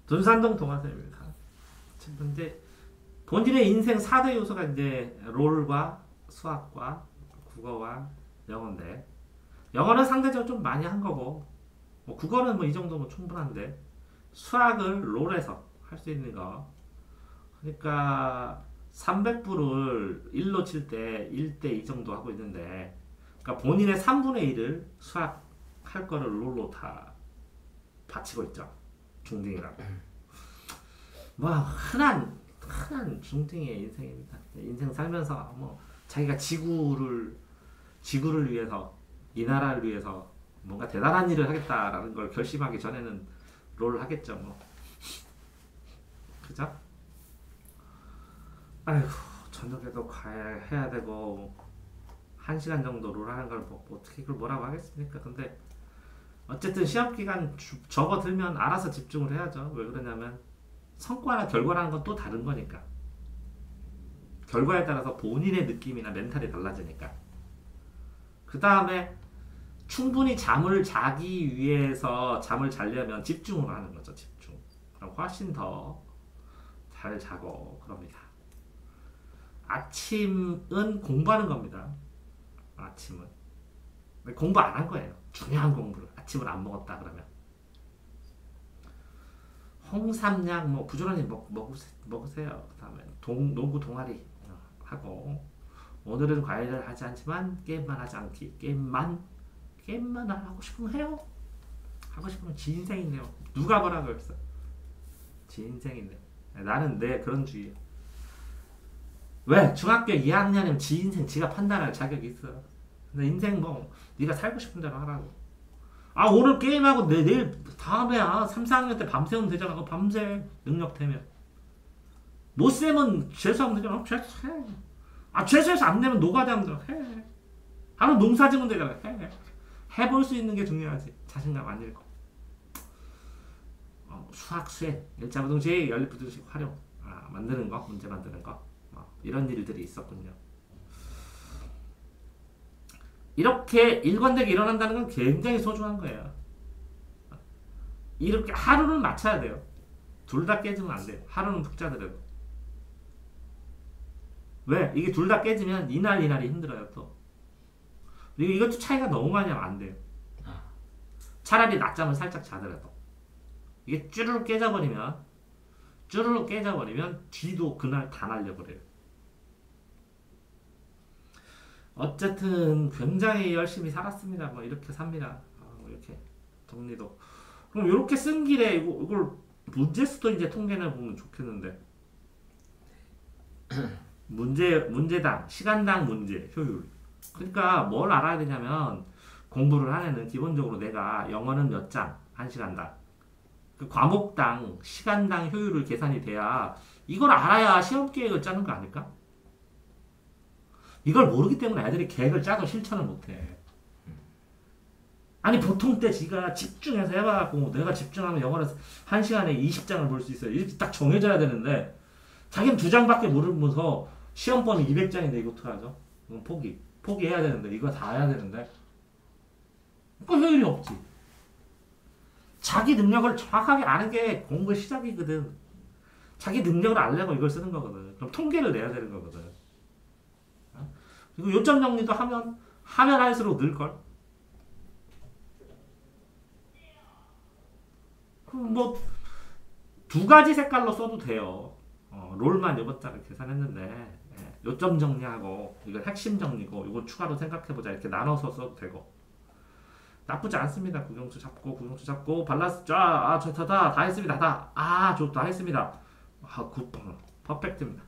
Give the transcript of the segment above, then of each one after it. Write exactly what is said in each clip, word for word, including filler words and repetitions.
돈산동 동화쌤입니다. 근데 본인의 인생 사 대 요소가 이제 롤과 수학과 국어와 영어인데, 영어는 상대적으로 좀 많이 한 거고, 뭐 국어는 뭐 이 정도면 충분한데, 수학을 롤에서 할 수 있는 거. 그러니까 삼백 불을 일로 칠 때 일 대 이 정도 하고 있는데, 그러니까 본인의 삼분의 일을 수학 할 거를 롤로 다 바치고 있죠. 중딩이라고. 뭐 흔한 흔한 중딩의 인생입니다. 인생 살면서 뭐 자기가 지구를 지구를 위해서, 이 나라를 위해서 뭔가 대단한 일을 하겠다라는 걸 결심하기 전에는 롤을 하겠죠. 뭐 그죠? 아이고, 저녁에도 가야 해야 되고 한 시간 정도 롤 하는 걸 뭐, 어떻게 그걸 뭐라고 하겠습니까? 근데 어쨌든 시험 기간 주, 접어들면 알아서 집중을 해야죠. 왜 그러냐면 성과나 결과라는 건 또 다른 거니까. 결과에 따라서 본인의 느낌이나 멘탈이 달라지니까. 그 다음에 충분히 잠을 자기 위해서 잠을 자려면 집중을 하는 거죠. 집중. 그럼 훨씬 더 잘 자고 그럽니다. 아침은 공부하는 겁니다. 아침은. 공부 안 한 거예요. 중요한 공부를. 아침을 안 먹었다 그러면. 홍삼약 뭐 부지런히 먹, 먹으세요. 먹으세요. 그 다음에 동, 농구 동아리 하고, 오늘은 과외를 하지 않지만 게임만 하지 않기. 게임만 게임만 하고 싶으면 해요. 하고 싶으면 지 인생인데요. 누가 뭐라고 했어. 지 인생인데. 나는 내 그런 주의야. 왜? 중학교 이 학년이면 지 인생 지가 판단할 자격이 있어. 근데 인생 뭐 네가 살고 싶은 대로 하라고. 아 오늘 게임하고 내, 내일 다음에야 삼, 사 학년 때 밤새면 되잖아. 그 밤새 능력 되면. 못 세면 재수하면 되잖아. 재수해. 아 재수해서 안 되면 노가다 하면 해. 하루 농사 지면 되잖아. 해. 해볼 수 있는 게 중요하지. 자신감 안 잃고. 어, 수학, 수행, 일자부동식, 연립부등식 활용, 아, 만드는 거, 문제 만드는 거, 어, 이런 일들이 있었군요. 이렇게 일관되게 일어난다는 건 굉장히 소중한 거예요. 이렇게 하루는 맞춰야 돼요. 둘 다 깨지면 안 돼요. 하루는 푹 자더라도. 왜? 이게 둘 다 깨지면 이날 이날이 힘들어요. 또 이것도 차이가 너무 많이 하면 안 돼요. 차라리 낮잠을 살짝 자더라도. 이게 쭈르륵 깨져버리면 쭈르륵 깨져버리면 뒤도 그날 다 날려버려요. 어쨌든 굉장히 열심히 살았습니다. 뭐 이렇게 삽니다. 어, 이렇게 정리도. 그럼 이렇게 쓴 길에 이거, 이걸 문제수도 이제 통계내 보면 좋겠는데. 문제 문제당 시간당 문제 효율. 그러니까 뭘 알아야 되냐면, 공부를 한 애는 기본적으로 내가 영어는 몇 장 한 시간당, 그 과목당 시간당 효율을 계산이 돼야, 이걸 알아야 시험 계획을 짜는 거 아닐까? 이걸 모르기 때문에 애들이 계획을 짜도 실천을 못해. 아니 보통 때 지가 집중해서 해봐갖고 내가 집중하면 영어를 한 시간에 이십 장을 볼 수 있어요. 이렇게 딱 정해져야 되는데 자기는 두 장밖에 모르면서 시험번호 이백 장인데 이거 어떡하죠? 이건 포기. 포기해야 되는데 이거 다 해야 되는데 그 효율이 없지. 자기 능력을 정확하게 아는 게 공부의 시작이거든. 자기 능력을 알려고 이걸 쓰는 거거든. 그럼 통계를 내야 되는 거거든. 그리고 요점 정리도 하면 하면 할수록 늘걸. 그럼 뭐 두 가지 색깔로 써도 돼요. 어, 롤만 요번 달을 계산했는데, 예, 요점 정리하고 이건 핵심 정리고 이건 추가로 생각해보자 이렇게 나눠서 써도 되고 나쁘지 않습니다. 국영수 잡고 국영수 잡고 밸런스 쫙, 아, 좋다, 다, 다 했습니다. 다, 아, 좋다, 했습니다. 아, 굿, 퍼펙트입니다.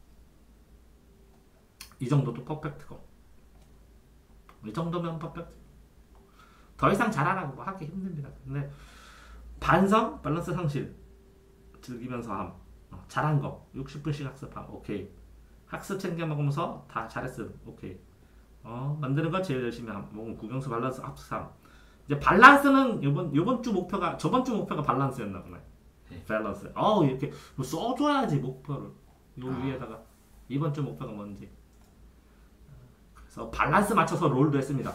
이 정도도 퍼펙트고, 이 정도면 퍼펙트. 더 이상 잘하라고 뭐 하기 힘듭니다. 근데 반성, 밸런스 상실, 즐기면서 함, 어, 잘한 거, 육십 분씩 학습함, 오케이. 학습 챙겨 먹으면서 다 잘했음, 오케이. 어, 만드는 거 제일 열심히 함, 뭐 국영수 밸런스 합숙함. 이제 밸런스는 요번 요번 주 목표가, 저번 주 목표가 밸런스였나 보네. 네. 밸런스. 어 이렇게 뭐 써줘야지 목표를. 요 아. 위에다가 이번 주 목표가 뭔지. 그래서 밸런스 맞춰서 롤도 했습니다.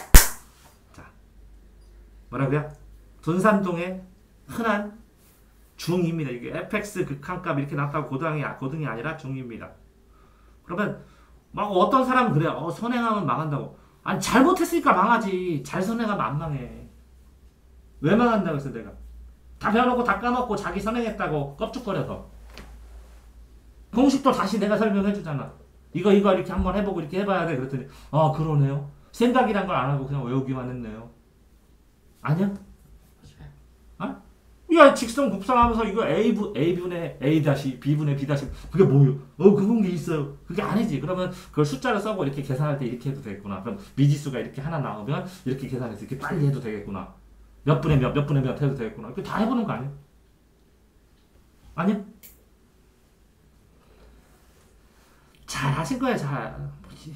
자, 뭐라고요? 돈산동의 흔한 중이입니다. 이게 에프엑스 극한값 이렇게 나왔다고 고등이, 고등이 아니라 중입니다. 그러면 막 어떤 사람은 그래요. 어, 선행하면 망한다고. 아니 잘못했으니까 망하지. 잘 선행하면 안 망해. 왜 망한다고 했어 내가. 다 배워놓고 다 까먹고 자기 선행했다고 껍죽거려서. 공식도 다시 내가 설명해주잖아. 이거 이거 이렇게 한번 해보고 이렇게 해봐야 돼. 그랬더니 아 그러네요. 생각이란 걸 안 하고 그냥 외우기만 했네요. 아니야? 아? 야 직선 곱셈하면서 이거 A분, A분의 A 다시 B분의 B 다시 그게 뭐요? 어 그런 게 있어요. 그게 아니지. 그러면 그걸 숫자를 써고 이렇게 계산할 때 이렇게 해도 되겠구나. 그럼 미지수가 이렇게 하나 나오면 이렇게 계산해서 이렇게 빨리 해도 되겠구나. 몇 분의 몇, 몇 분의 몇 해도 되겠구나. 이거 다 해보는 거 아니야? 아니야? 잘 하실 거예요. 잘.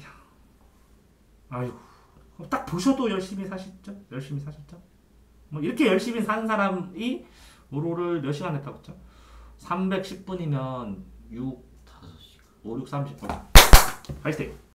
아유, 딱 보셔도 열심히 사셨죠? 열심히 사셨죠? 뭐 이렇게 열심히 사는 사람이 롤을 몇 시간 했다고 했죠? 삼백십 분이면 육, 오, 육, 삼십. 파이팅!